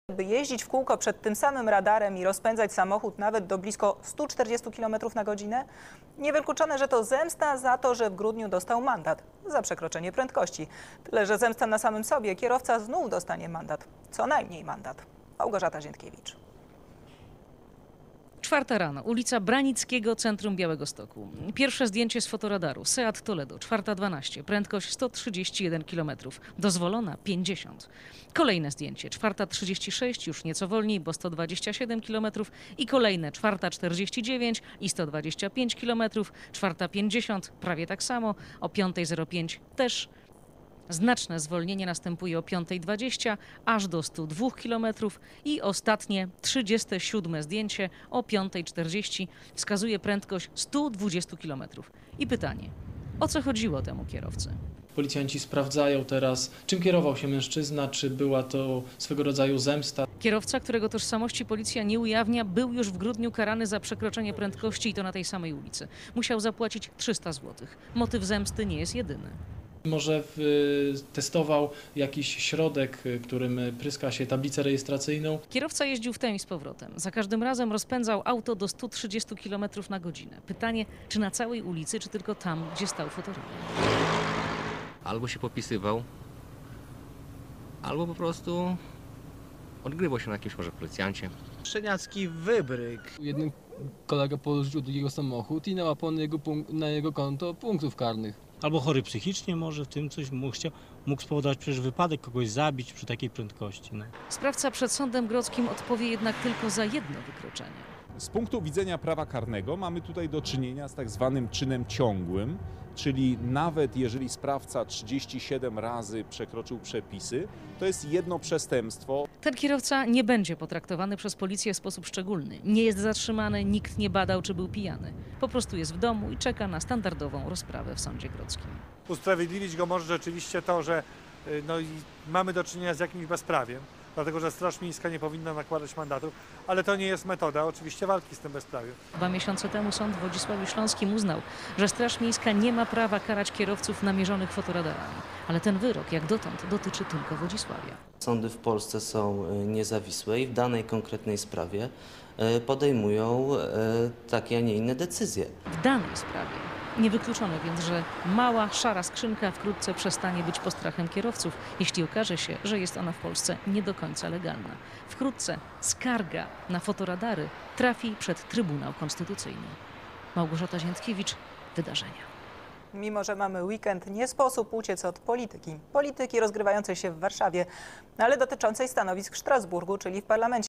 By jeździć w kółko przed tym samym radarem i rozpędzać samochód nawet do blisko 140 km na godzinę? Niewykluczone, że to zemsta za to, że w grudniu dostał mandat za przekroczenie prędkości. Tyle, że zemsta na samym sobie. Kierowca znów dostanie mandat. Co najmniej mandat. Małgorzata Ziętkiewicz. 4 rano, ulica Branickiego, centrum Białegostoku. Pierwsze zdjęcie z fotoradaru. Seat Toledo, 4:12, prędkość 131 km, dozwolona 50. Kolejne zdjęcie, 4:36, już nieco wolniej, bo 127 km i kolejne 4:49 i 125 km, 4:50, prawie tak samo, o 5:05 też. Znaczne zwolnienie następuje o 5:20 aż do 102 km i ostatnie 37 zdjęcie o 5:40 wskazuje prędkość 120 km. I pytanie, o co chodziło temu kierowcy? Policjanci sprawdzają teraz, czym kierował się mężczyzna, czy była to swego rodzaju zemsta. Kierowca, którego tożsamości policja nie ujawnia, był już w grudniu karany za przekroczenie prędkości i to na tej samej ulicy. Musiał zapłacić 300 zł. Motyw zemsty nie jest jedyny. Może testował jakiś środek, którym pryska się tablicę rejestracyjną. Kierowca jeździł w tę i z powrotem. Za każdym razem rozpędzał auto do 130 km na godzinę. Pytanie, czy na całej ulicy, czy tylko tam, gdzie stał fotoradar. Albo się popisywał, albo po prostu odgrywał się na jakimś może policjancie. Szczeniacki wybryk. Jeden kolega porzucił drugiego samochód i nałapał na jego konto punktów karnych. Albo chory psychicznie może w tym coś mógł spowodować przecież wypadek, kogoś zabić przy takiej prędkości. No. Sprawca przed sądem grodzkim odpowie jednak tylko za jedno wykroczenie. Z punktu widzenia prawa karnego mamy tutaj do czynienia z tak zwanym czynem ciągłym, czyli nawet jeżeli sprawca 37 razy przekroczył przepisy, to jest jedno przestępstwo. Ten kierowca nie będzie potraktowany przez policję w sposób szczególny. Nie jest zatrzymany, nikt nie badał, czy był pijany. Po prostu jest w domu i czeka na standardową rozprawę w sądzie grodzkim. Usprawiedliwić go może rzeczywiście to, że mamy do czynienia z jakimś bezprawiem, dlatego że Straż Miejska nie powinna nakładać mandatów, ale to nie jest metoda oczywiście walki z tym bezprawiem. 2 miesiące temu sąd w Wodzisławiu Śląskim uznał, że Straż Miejska nie ma prawa karać kierowców namierzonych fotoradarami. Ale ten wyrok, jak dotąd, dotyczy tylko Wodzisławia. Sądy w Polsce są niezawisłe i w danej konkretnej sprawie podejmują takie, a nie inne decyzje. W danej sprawie. Niewykluczone więc, że mała, szara skrzynka wkrótce przestanie być postrachem kierowców, jeśli okaże się, że jest ona w Polsce nie do końca legalna. Wkrótce skarga na fotoradary trafi przed Trybunał Konstytucyjny. Małgorzata Ziętkiewicz, Wydarzenia. Mimo że mamy weekend, nie sposób uciec od polityki. Polityki rozgrywającej się w Warszawie, ale dotyczącej stanowisk w Strasburgu, czyli w parlamencie.